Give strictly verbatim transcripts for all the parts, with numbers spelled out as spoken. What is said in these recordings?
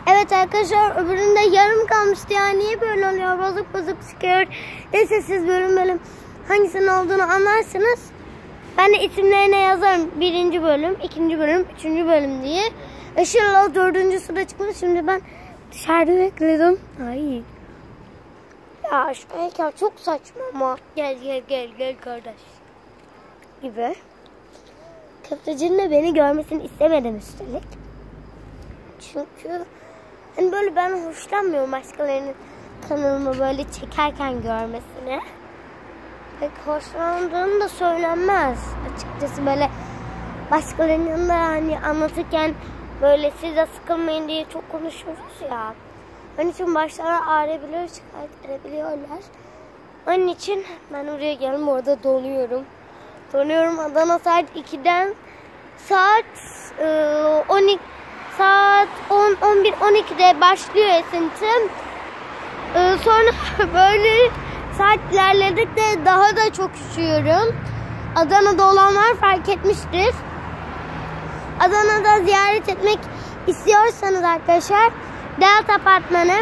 Evet arkadaşlar, öbüründe yarım kalmıştı ya. Niye böyle oluyor? Bozuk bozuk çıkıyor. Neyse siz bölüm bölüm hangisinin olduğunu anlarsınız. Ben de isimlerine yazarım. Birinci bölüm, ikinci bölüm, üçüncü bölüm diye. Işıl dördüncüsü de çıkmış. Şimdi ben dışarıda bekledim. Ay. Ya şu heykel çok saçma ama. Gel gel gel gel kardeş. Gibi. Köftecinin de beni görmesini istemedim üstelik. Çünkü hani böyle ben hoşlanmıyorum başkalarının kanalımı böyle çekerken görmesine. Pek hoşlandığım da söylenmez açıkçası, böyle başkalarının yanında hani anlatırken böyle siz de sıkılmayın diye çok konuşuyoruz ya. Onun için başlara ağrıyabiliyor, şikayet edebiliyorlar. Onun için ben oraya geldim, orada donuyorum. Donuyorum. Adana saat ikiden saat on iki saat on on bir on ikide başlıyor esinti. Ee, sonra böyle saat ilerledikçe daha da çok üşüyorum. Adana'da olanlar fark etmiştir. Adana'da ziyaret etmek istiyorsanız arkadaşlar, Delta Apartmanı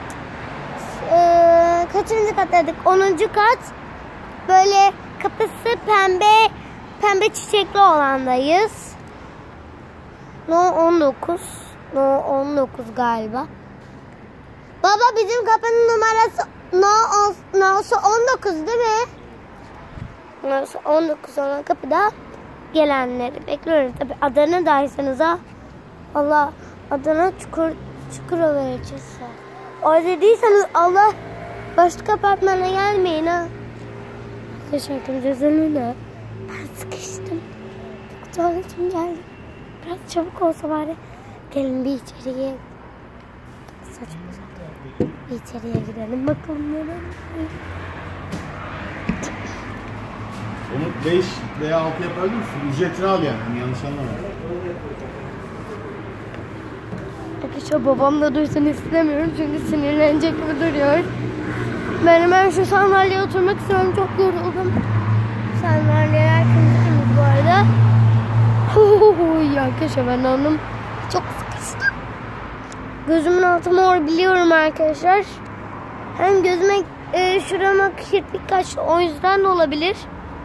ee, kaçıncı kattaydık? onuncu kat. Böyle kapısı pembe pembe çiçekli olandayız. No on dokuz. No on dokuz galiba. Baba bizim kapının numarası No, No'su on dokuz değil mi? No'su on dokuz olan kapıda gelenleri bekliyorum. Tabi Adana'daysanız ha. Allah, Adana Çukur Çukurova ilçesi. Orada değilseniz Allah, başka apartmana gelmeyin ha. Teşekkür ederim. Ben sıkıştım. Çok tuvaletim geldi. Biraz çabuk olsa bari. Gelin bir içeriye. Saçma sapan. Bir içeriye gidelim bakalım neler. Onu beş veya altı yapabilir misin? Ücretini al yani. yani yanlış anlama. Arkadaşlar babam da duysun istemiyorum çünkü sinirlenecek gibi duruyor. Ben hemen şu sandalyeye oturmak istiyorum. Çok yoruldum. Sandalyeler kırmızı bu arada. Huhuhu arkadaşlar, ben anladım. Çok sıkıştım. Gözümün altı mor biliyorum arkadaşlar. Hem gözüme e, şurama kirpik kaçtı, o yüzden de olabilir.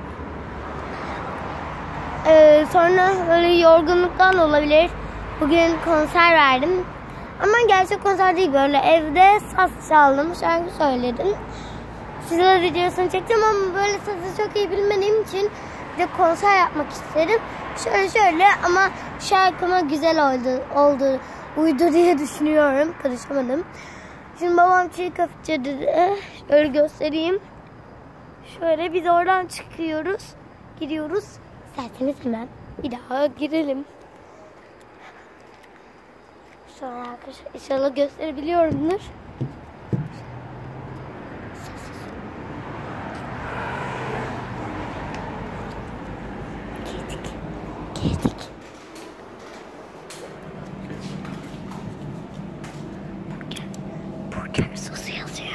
E, sonra böyle yorgunluktan olabilir. Bugün konser verdim. Ama gerçek konser değil, böyle evde saz çaldım, şarkı söyledim. Sizler videosunu çektim ama böyle sazı çok iyi bilmediğim için de konser yapmak istedim. Şöyle şöyle ama şarkıma güzel oldu, oldu uydu diye düşünüyorum. Karışamadım. Şimdi babam çiğ köfteci dedi. Şöyle göstereyim. Şöyle biz oradan çıkıyoruz. Gidiyoruz. İsterseniz hemen bir daha girelim. Sonra arkadaşlar inşallah gösterebiliyorumdur. Girdik. Girdik. Burger. Burger sosu yazıyor.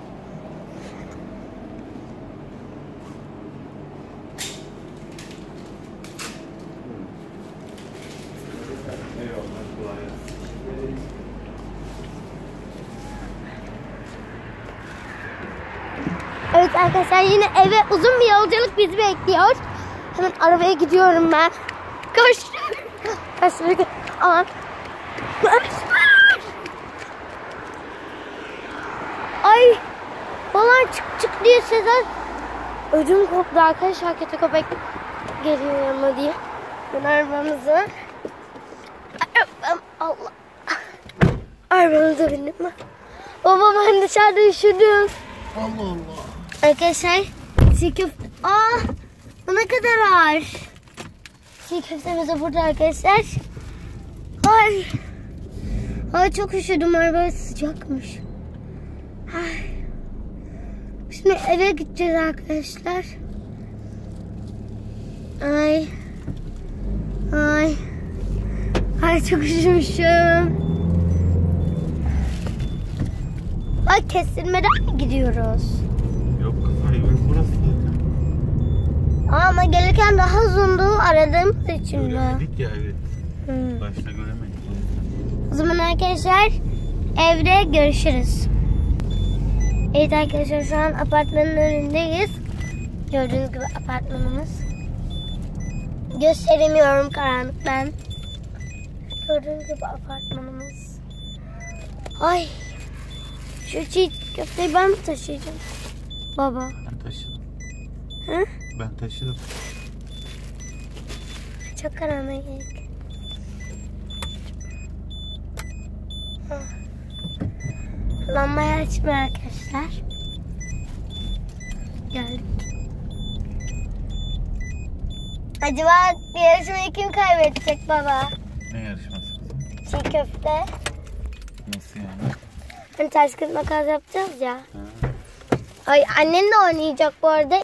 Evet arkadaşlar, yine eve uzun bir yolculuk bizi bekliyor. Hemen arabaya gidiyorum ben. Koş. Koş. Aman. Ay. Falan çık çık diye sesler. Ödüm koptu arkadaşlar. Kötü köpek geliyor yanıma diye. Ben arabamızı. Arabam. Allah. Arabamıza bindim mi? Baba ben dışarıda üşüdüm. Allah Allah. Arkadaşlar çiğ köfte. Aa, bu ne kadar ağır. Çiğ köftemiz de burada arkadaşlar. Ay. Ay çok üşüdüm, araba sıcakmış. Ay. Şimdi eve gideceğiz arkadaşlar. Ay. Ay. Ay çok üşümüşüm. Bak kestirmeden mi gidiyoruz? Yok hayır, burası zaten. Ama gelirken daha uzundu aradığımız için mi? Göremedik ya, evet. Hmm. Başta göremedik. O zaman arkadaşlar evde görüşürüz. Evet arkadaşlar, şu an apartmanın önündeyiz. Gördüğünüz gibi apartmanımız. Gösteremiyorum karanlıktan. Gördüğünüz gibi apartmanımız. Ay. Şu çiğ köfteyi ben mi taşıyacağım? Baba. Ben taşırım. Hı? Ben taşırım. Çok karanlık. Lambayı açmıyor arkadaşlar. Geldik. Acaba yarışmayı kim kaybedecek baba? Ne yarışması kızım? Çiğ köfte. Nasıl yani? Hani taş kırık makas yapacağız ya. Ha. Ay, annen de oynayacak bu arada.